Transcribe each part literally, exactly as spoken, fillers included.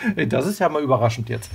Das ist ja mal überraschend jetzt.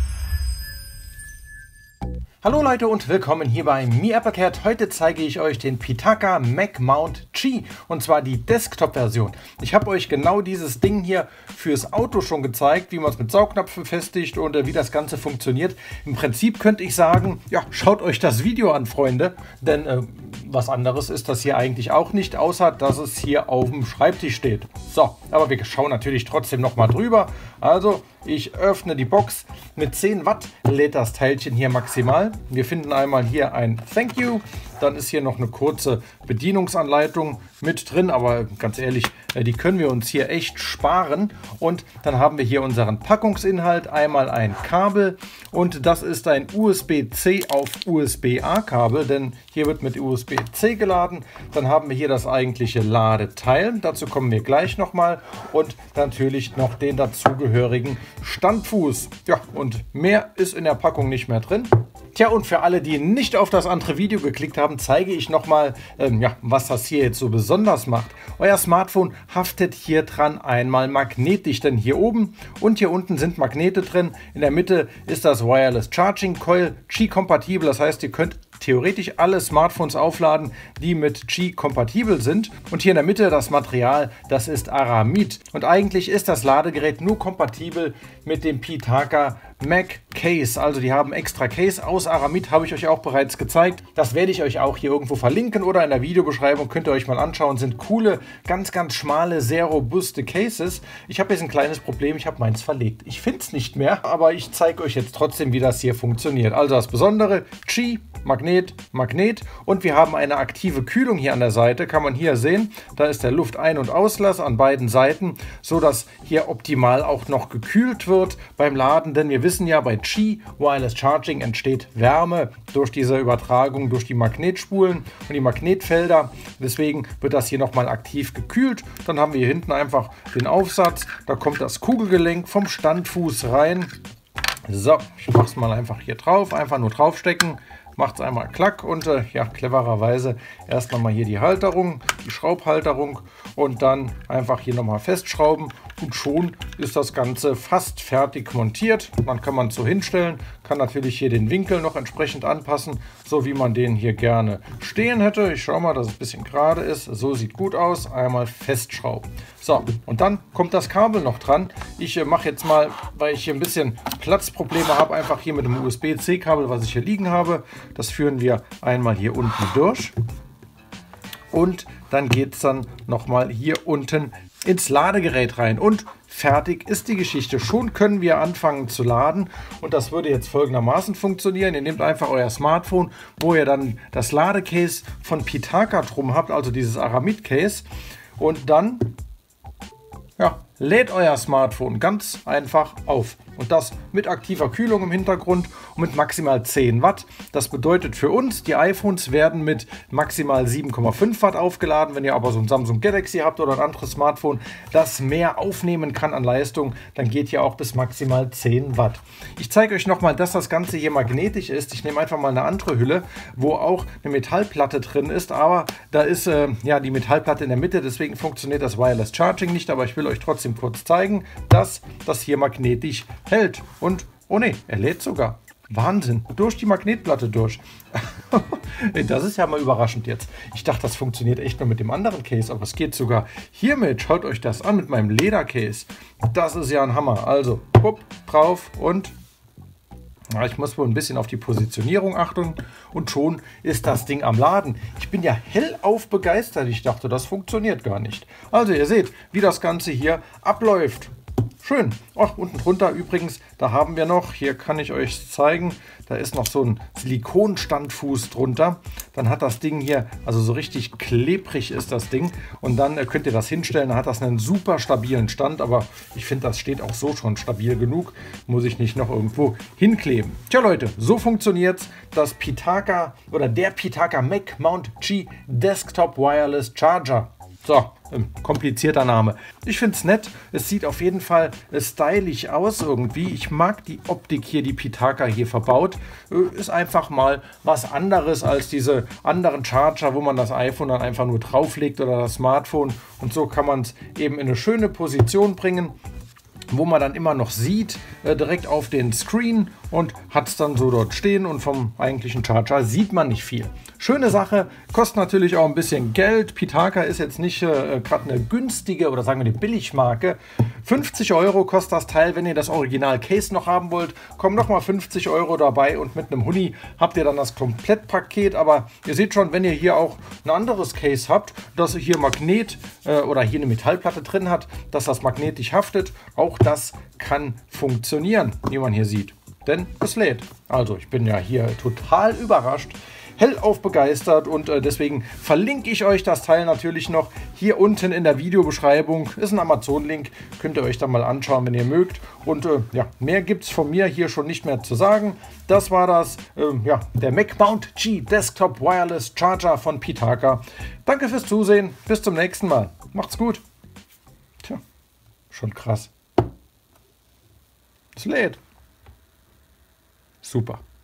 Hallo Leute und willkommen hier bei MeAppleCat. Heute zeige ich euch den Pitaka Mac Mount G und zwar die Desktop-Version. Ich habe euch genau dieses Ding hier fürs Auto schon gezeigt, wie man es mit Saugnapf befestigt und äh, wie das Ganze funktioniert. Im Prinzip könnte ich sagen, ja, schaut euch das Video an, Freunde, denn äh, was anderes ist das hier eigentlich auch nicht, außer dass es hier auf dem Schreibtisch steht. So, aber wir schauen natürlich trotzdem noch mal drüber. Also, ich öffne die Box. Mit zehn Watt lädt das Teilchen hier maximal. Wir finden einmal hier ein Thank You. Dann ist hier noch eine kurze Bedienungsanleitung mit drin, aber ganz ehrlich, die können wir uns hier echt sparen. Und dann haben wir hier unseren Packungsinhalt, einmal ein Kabel und das ist ein U S B C auf U S B A Kabel, denn hier wird mit U S B C geladen. Dann haben wir hier das eigentliche Ladeteil, dazu kommen wir gleich nochmal und natürlich noch den dazugehörigen Standfuß. Ja, und mehr ist in der Packung nicht mehr drin. Tja, und für alle, die nicht auf das andere Video geklickt haben, zeige ich nochmal, ähm, ja, was das hier jetzt so besonders macht. Euer Smartphone haftet hier dran einmal magnetisch, denn hier oben und hier unten sind Magnete drin. In der Mitte ist das Wireless Charging Coil Qi-kompatibel, das heißt, ihr könnt theoretisch alle Smartphones aufladen, die mit Qi kompatibel sind. Und hier in der Mitte das Material, das ist Aramid. Und eigentlich ist das Ladegerät nur kompatibel mit dem Pitaka Mac Case. Also die haben extra Case aus Aramid, habe ich euch auch bereits gezeigt. Das werde ich euch auch hier irgendwo verlinken oder in der Videobeschreibung, könnt ihr euch mal anschauen. Sind coole, ganz, ganz schmale, sehr robuste Cases. Ich habe jetzt ein kleines Problem, ich habe meins verlegt. Ich finde es nicht mehr, aber ich zeige euch jetzt trotzdem, wie das hier funktioniert. Also das Besondere, Qi, Magnet, Magnet und wir haben eine aktive Kühlung hier an der Seite, kann man hier sehen. Da ist der Luftein- und Auslass an beiden Seiten, so dass hier optimal auch noch gekühlt wird beim Laden, denn wir wissen ja, bei Qi Wireless Charging entsteht Wärme durch diese Übertragung durch die Magnetspulen und die Magnetfelder. Deswegen wird das hier nochmal aktiv gekühlt. Dann haben wir hier hinten einfach den Aufsatz, da kommt das Kugelgelenk vom Standfuß rein. So, ich mache es mal einfach hier drauf, einfach nur draufstecken. Macht es einmal klack und äh, ja, clevererweise erst nochmal hier die Halterung, die Schraubhalterung und dann einfach hier nochmal festschrauben und schon ist das Ganze fast fertig montiert. Dann kann man es so hinstellen, kann natürlich hier den Winkel noch entsprechend anpassen, so wie man den hier gerne stehen hätte. Ich schaue mal, dass es ein bisschen gerade ist. So sieht gut aus. Einmal festschrauben. So, und dann kommt das Kabel noch dran. Ich äh, mache jetzt mal, weil ich hier ein bisschen Platzprobleme habe, einfach hier mit dem U S B C Kabel, was ich hier liegen habe. Das führen wir einmal hier unten durch. Und dann geht es dann nochmal hier unten ins Ladegerät rein. Und fertig ist die Geschichte. Schon können wir anfangen zu laden. Und das würde jetzt folgendermaßen funktionieren. Ihr nehmt einfach euer Smartphone, wo ihr dann das Ladecase von Pitaka drum habt, also dieses Aramid-Case. Und dann ja, lädt euer Smartphone ganz einfach auf. Und das mit aktiver Kühlung im Hintergrund und mit maximal zehn Watt. Das bedeutet für uns, die iPhones werden mit maximal sieben Komma fünf Watt aufgeladen. Wenn ihr aber so ein Samsung Galaxy habt oder ein anderes Smartphone, das mehr aufnehmen kann an Leistung, dann geht hier auch bis maximal zehn Watt. Ich zeige euch nochmal, dass das Ganze hier magnetisch ist. Ich nehme einfach mal eine andere Hülle, wo auch eine Metallplatte drin ist. Aber da ist äh, ja die Metallplatte in der Mitte, deswegen funktioniert das Wireless Charging nicht. Aber ich will euch trotzdem kurz zeigen, dass das hier magnetisch hält. Und, oh ne, er lädt sogar. Wahnsinn, durch die Magnetplatte durch. Das ist ja mal überraschend jetzt. Ich dachte, das funktioniert echt nur mit dem anderen Case, aber es geht sogar hiermit. Schaut euch das an mit meinem Ledercase. Das ist ja ein Hammer. Also, bupp, drauf und ja, ich muss wohl ein bisschen auf die Positionierung achten und schon ist das Ding am Laden. Ich bin ja hellauf begeistert. Ich dachte, das funktioniert gar nicht. Also, ihr seht, wie das Ganze hier abläuft. Schön. Ach, unten drunter übrigens, da haben wir noch, hier kann ich euch zeigen, da ist noch so ein Silikonstandfuß drunter. Dann hat das Ding hier, also so richtig klebrig ist das Ding. Und dann äh, könnt ihr das hinstellen, dann hat das einen super stabilen Stand. Aber ich finde, das steht auch so schon stabil genug. Muss ich nicht noch irgendwo hinkleben. Tja Leute, so funktioniert das Pitaka oder der Pitaka Mac Mount G Desktop Wireless Charger. So, ähm, komplizierter Name. Ich finde es nett. Es sieht auf jeden Fall äh, stylisch aus irgendwie. Ich mag die Optik hier, die Pitaka hier verbaut. Äh, ist einfach mal was anderes als diese anderen Charger, wo man das iPhone dann einfach nur drauflegt oder das Smartphone. Und so kann man es eben in eine schöne Position bringen. wo man dann immer noch sieht, äh, direkt auf den Screen und hat es dann so dort stehen und vom eigentlichen Charger sieht man nicht viel. Schöne Sache, kostet natürlich auch ein bisschen Geld. Pitaka ist jetzt nicht äh, gerade eine günstige oder sagen wir eine Billigmarke. fünfzig Euro kostet das Teil, wenn ihr das Original-Case noch haben wollt. Kommen nochmal fünfzig Euro dabei und mit einem Huni habt ihr dann das Komplettpaket. Aber ihr seht schon, wenn ihr hier auch ein anderes Case habt, das hier Magnet äh, oder hier eine Metallplatte drin hat, dass das magnetisch haftet, auch das kann funktionieren, wie man hier sieht. Denn es lädt. Also ich bin ja hier total überrascht, hellauf begeistert und äh, deswegen verlinke ich euch das Teil natürlich noch hier unten in der Videobeschreibung. Ist ein Amazon-Link, könnt ihr euch dann mal anschauen, wenn ihr mögt. Und äh, ja, mehr gibt es von mir hier schon nicht mehr zu sagen. Das war das, äh, ja, der MacMount G Desktop Wireless Charger von Pitaka. Danke fürs Zusehen, bis zum nächsten Mal. Macht's gut. Tja, schon krass. Es lädt. Super.